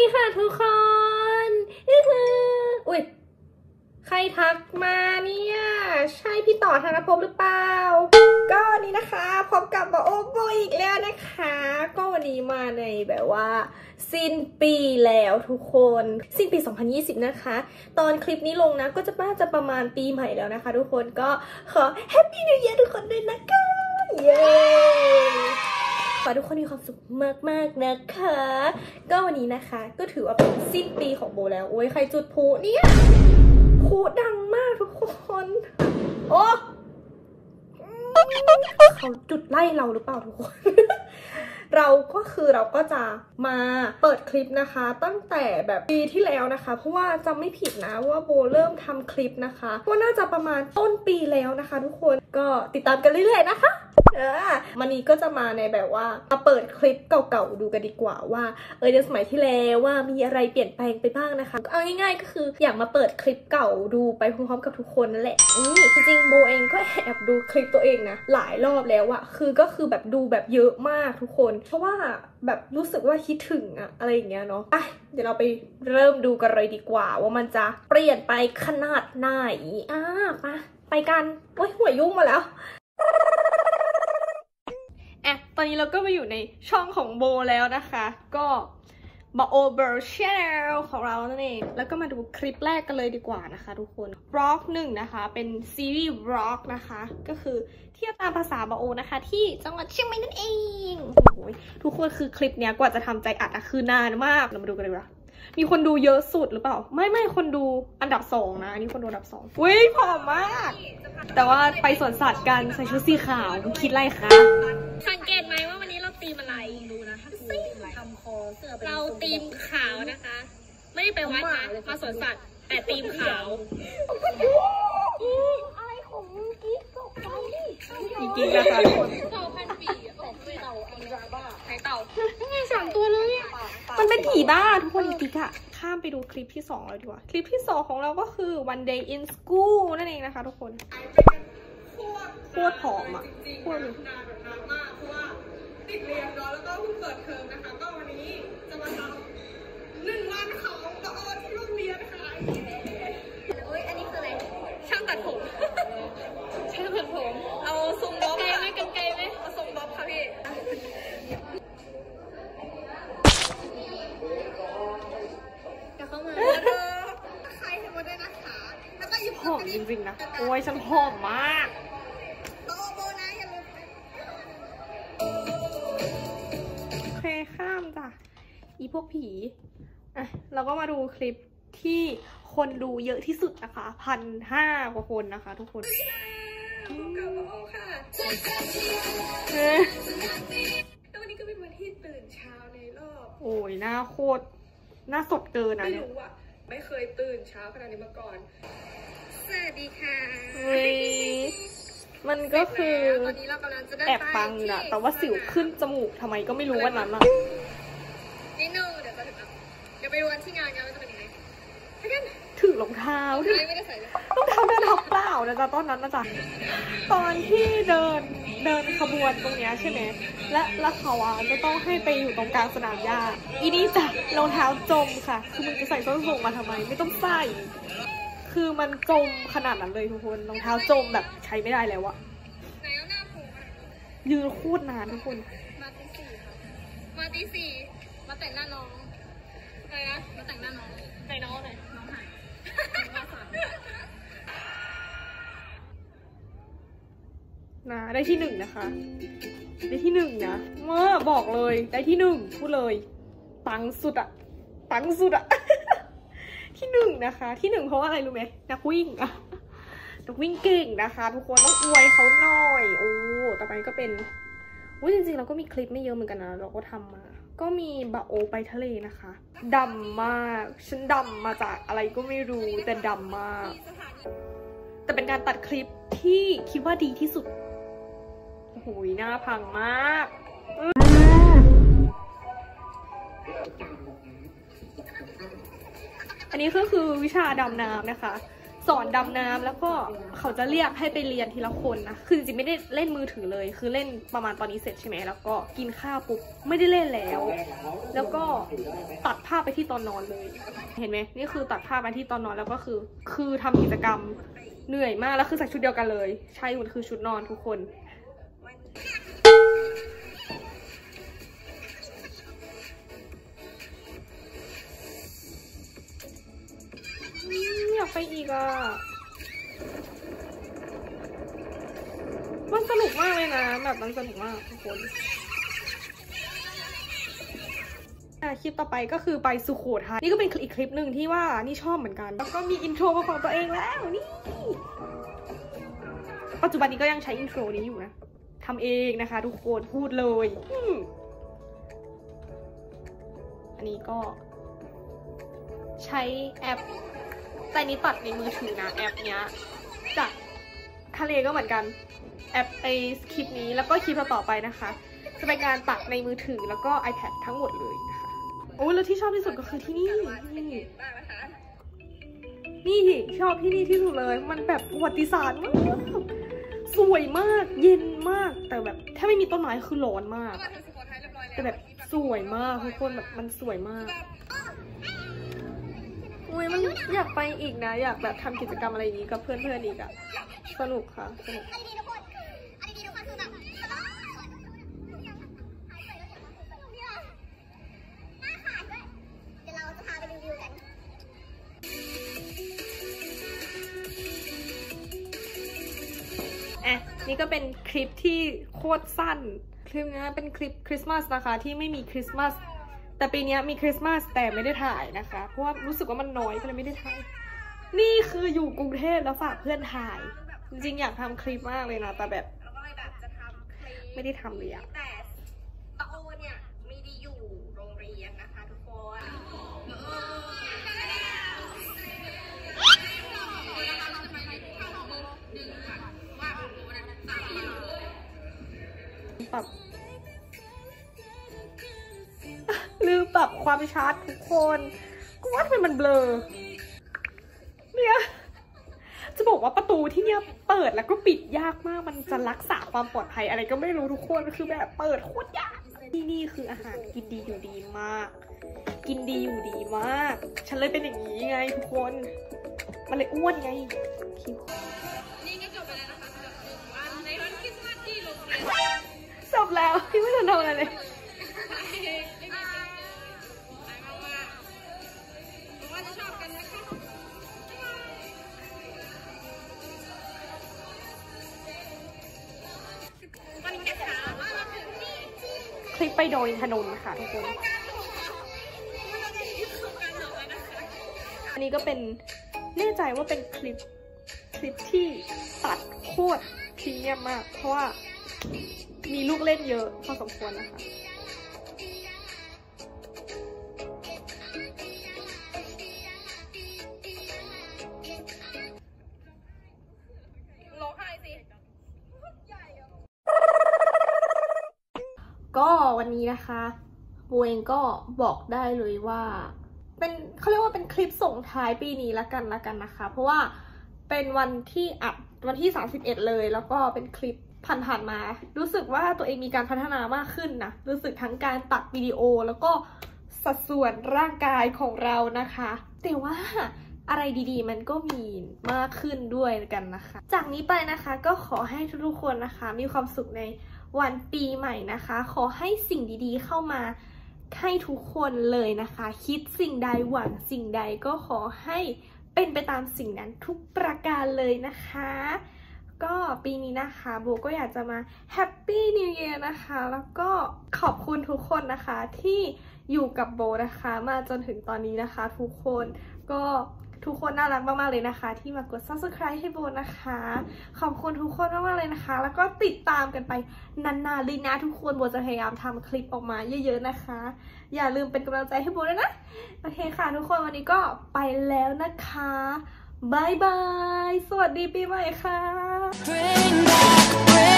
ค่ะทุกคนอุ้ยใครทักมาเนี่ยใช่พี่ต่อธนภพหรือเปล่าก็วันนี้นะคะพบกับโอโบอีกแล้วนะคะก็วันนี้มาในแบบว่าสิ้นปีแล้วทุกคนสิ้นปี2020นะคะตอนคลิปนี้ลงนะก็จะน่าจะประมาณปีใหม่แล้วนะคะทุกคนก็ขอแฮปปี้นิวเยียร์ทุกคนด้วยนะคะเย้ขอทุกคนมีความสุขมากๆนะคะก็วันนี้นะคะก็ถือว่าเป็นสิ้นปีของโบแล้วโอ้ยใครจุดพลุเนี่ยพลุดังมากทุกคนโอ้เขาจุดไล่เราหรือเปล่าทุกคน เราก็จะมาเปิดคลิปนะคะตั้งแต่แบบปีที่แล้วนะคะเพราะว่าจำไม่ผิดนะว่าโบเริ่มทำคลิปนะคะก็น่าจะประมาณต้นปีแล้วนะคะทุกคนก็ติดตามกันเรื่อยๆนะคะวันนี้ก็จะมาในแบบว่ามาเปิดคลิปเก่าๆดูกันดีกว่าว่าในสมัยที่แล้วว่ามีอะไรเปลี่ยนแปลงไปบ้างนะคะเอาง่ายๆก็คืออยากมาเปิดคลิปเก่าดูไปพร้อมๆกับทุกคนนั่นแหละจริงๆโบเองก็แอบดูคลิปตัวเองนะหลายรอบแล้วอะก็คือแบบดูแบบเยอะมากทุกคนเพราะว่าแบบรู้สึกว่าคิดถึงอะอะไรอย่างเงี้ยเนาะเดี๋ยวเราไปเริ่มดูกันเลยดีกว่าว่ามันจะเปลี่ยนไปขนาดไหนไปกันโอ้ยหัวยุ่งมาแล้วตอนนี้เราก็มาอยู่ในช่องของโบแล้วนะคะก็บโอเบอร์ชแนลของเรานั่นเองแล้วก็มาดูคลิปแรกกันเลยดีกว่านะคะทุกคนบล็อกหนึ่งนะคะเป็นซีรีส์บล็อกนะคะก็คือเที่ยวตามภาษาบโอนะคะที่จังหวัดเชียงใหม่นั่นเองโอ้ยทุกคนคือคลิปเนี้ยกว่าจะทำใจอัดคือนานมากเรามาดูกันเลยว่ามีคนดูเยอะสุดหรือเปล่าไม่คนดูอันดับ2นะอันนี้คนดูอันดับ2อุ้ยผอมมากแต่ว่าไปสวนสัตว์กันใส่ชุดสีขาวคิดไรคะสังเกตไหมว่าวันนี้เราตีมอะไรดูนะทำคอเสื้อเราตีมขาวนะคะไม่ได้ไปวัดนะมาสวนสัตว์แต่ตีมขาวอะไรของกิ๊กตกใจกิ๊กนะคะเต่าพันปีแต่เต่าอันราบ้าไข่เต่าไง3 ตัวเลยมันเป็นผีบ้าทุกคนกิ๊กอะข้ามไปดูคลิปที่2เลยดีกว่าคลิปที่2ของเราก็คือ One Day in School นั่นเองนะคะทุกคนโคตรผอมอ่ะโคตรเลยนานมากเพราะว่าติดเรียนเนาะแล้วก็เพิ่งเปิดเทอมนะคะก็วันนี้จะมาทำ1 วันของปอที่โรงเรียนนะคะโอ้ยอันนี้คืออะไรช่างตัดผมช่างตัดผมเอาทรงบ๊อบไหมกันไกลไหมเอาทรงบ๊อบค่ะพี่เดี๋ยวเข้ามาใครเห็นหมดเลยนะคะแล้วก็หยิบหอมจริงๆนะโอ้ยฉันหอมมากข้ามจ้ะอีพวกผีเราก็มาดูคลิปที่คนดูเยอะที่สุดนะคะ1,500 กว่าคนนะคะทุกคนกับโอค่ะแล้ววันนี้ก็เป็นวันที่ตื่นเช้าในรอบโอ้ยหน้าโคตรหน้าสดเกินนะเนี่ยไม่เคยตื่นเช้าขนาดนี้มาก่อนสวัสดีค่ะมันก็คือแอบปังนะแต่ว่าสิวขึ้นจมูกทำไมก็ไม่รู้วันนั้นอะนิดนึงเดี๋ยวจะถึงแล้วเดี๋ยวไปดูกันที่งานกันว่าจะเป็นยังไงถือรองเท้าด้วยไม่ได้ใส่รองเท้าเดินทับเปล่านะจ๊ะตอนนั้นนะจ๊ะตอนที่เดินขบวนตรงนี้ใช่ไหมและเขาจะต้องให้ไปอยู่ตรงกลางสนามหญ้าอีนี่จ้ะรองเท้าจมค่ะคือมึงจะใส่ส้นสูงมาทำไมไม่ต้องใส่คือมันจมขนาดนั้นเลยทุกคนรองเท้าจมแบบใช้ไม่ได้แล้วอะยืนโคตรนานทุกคนมาตี 4ค่ะมาตี 4มาแต่งหน้าน้องอะไรนะมาแต่งหน้าน้องไหนน้องไหนน้องหายนะได้ที่ 1นะคะได้ที่ 1นะบอกเลยได้ที่ 1พูดเลยปังสุดอะปังสุดอะ ที่ 1นะคะที่ 1เพราะว่าอะไรรู้ไหมนักวิ่งอะนักวิ่งเก่งนะคะทุกคนต้องอวยเขาหน่อยโอ้ต่อไปก็เป็นจริงๆเราก็มีคลิปไม่เยอะเหมือนกันนะเราก็ทำมาก็มีบะโอไปทะเลนะคะดำมากฉันดำมาจากอะไรก็ไม่รู้แต่ดำมากแต่เป็นการตัดคลิปที่คิดว่าดีที่สุดโอ้โหหน้าพังมากอันนี้ก็คือวิชาดำน้ำนะคะสอนดำน้ำแล้วก็เขาจะเรียกให้ไปเรียนทีละคนนะคือจริงๆไม่ได้เล่นมือถือเลยคือเล่นประมาณตอนนี้เสร็จใช่ไหมแล้วก็กินข้าวปุ๊บไม่ได้เล่นแล้วก็ตัดภาพไปที่ตอนนอนเลยเห็นไหมนี่คือตัดภาพมาที่ตอนนอนแล้วก็คือทำกิจกรรมเหนื่อยมากแล้วคือใส่ชุดเดียวกันเลยใช่มันคือชุดนอนทุกคนอยากไปอีกอ่ะมันสนุกมากเลยนะแบบมันสนุกมากทุกคนคลิปต่อไปก็คือไปสุโขทัยนี่ก็เป็นอีกคลิปหนึ่งที่ว่านี่ชอบเหมือนกันแล้วก็มีอินโทรมาของตัวเองแล้วนี่ปัจจุบันนี้ก็ยังใช้อินโทรนี้อยู่นะทำเองนะคะทุกคนพูดเลยอันนี้ก็ใช้แอปแต่นี้ตัดในมือถือนะแอปเนี้ยจากทะเลก็เหมือนกันแอปไอคลิปนี้แล้วก็คลิปต่อไปนะคะจะเป็นการตัดในมือถือแล้วก็ iPad ทั้งหมดเลยนะคะโอ้แล้วที่ชอบที่สุดก็คือที่นี่ชอบที่นี่ที่สุดเลยมันแบบประวัติศาสตร์มากสวยมากเย็นมากแต่แบบถ้าไม่มีต้นไม้คือร้อนมากแต่แบบสวยมากทุกคนแบบมันสวยมากอุ้ยมันอยากไปอีกนะอยากแบบทำกิจกรรมอะไรอย่างนี้กับเพื่อนๆอีกอะสนุกค่ะสนุกนี่ก็เป็นคลิปที่โคตรสั้นคลิปนี้เป็นคลิปคริสต์มาสนะคะที่ไม่มีคริสต์มาสแต่ปีนี้มีคริสต์มาสแต่ไม่ได้ถ่ายนะคะเพราะว่ารู้สึกว่ามันน้อยก็เลยไม่ได้ถ่ายนี่คืออยู่กรุงเทพแล้วฝากเพื่อนถ่ายจริงๆอยากทำคลิปมากเลยนะแต่แบบไม่ได้ทำเลยอะแต่โอเนี่ยมีดีอยู่โรงเรียนนะคะทุกคนปรับลืมปรับความชัดทุกคนก็ว่าทำไมมันเบลอเนี่ยจะบอกว่าประตูที่เนี่ยเปิดแล้วก็ปิดยากมากมันจะรักษาความปลอดภัยอะไรก็ไม่รู้ทุกคนคือแบบเปิดโคตรยากที่นี่คืออาหารกินดีอยู่ดีมากกินดีอยู่ดีมากฉันเลยเป็นอย่างนี้ไงทุกคนมันเลยอ้วนไงคิวจบแล้วพี่ไม่ทันทำอะไรเลยคลิปไปโดยถนนค่ะทุกคนอันนี้ก็เป็นแน่ใจว่าเป็นคลิปที่ตัดโคตรพรีเมียมมากเพราะว่ามีลูกเล่นเยอะพอสมควรนะคะก็วันนี้นะคะโบเองก็บอกได้เลยว่าเป็นเขาเรียกว่าเป็นคลิปส่งท้ายปีนี้ละกันนะคะเพราะว่าเป็นวันที่อัดวันที่31เลยแล้วก็เป็นคลิปผ่านมารู้สึกว่าตัวเองมีการพัฒนามากขึ้นนะรู้สึกทั้งการตัดวิดีโอแล้วก็สัดส่วนร่างกายของเรานะคะแต่ว่าอะไรดีๆมันก็มีมากขึ้นด้วยกันนะคะจากนี้ไปนะคะก็ขอให้ทุกๆคนนะคะมีความสุขในวันปีใหม่นะคะขอให้สิ่งดีๆเข้ามาให้ทุกคนเลยนะคะคิดสิ่งใดหวังสิ่งใดก็ขอให้เป็นไปตามสิ่งนั้นทุกประการเลยนะคะก็ปีนี้นะคะโบก็อยากจะมาแฮปปี้นิวเยียร์นะคะแล้วก็ขอบคุณทุกคนนะคะที่อยู่กับโบนะคะมาจนถึงตอนนี้นะคะทุกคนก็ทุกคนน่ารักมากๆเลยนะคะที่มากด subscribe ให้โบนะคะขอบคุณทุกคนมากๆเลยนะคะแล้วก็ติดตามกันไปนานๆเลยนะทุกคนโบจะพยายามทำคลิปออกมาเยอะๆนะคะอย่าลืมเป็นกำลังใจให้โบด้วยนะโอเคค่ะทุกคนวันนี้ก็ไปแล้วนะคะบายบายสวัสดีปีใหม่ค่ะ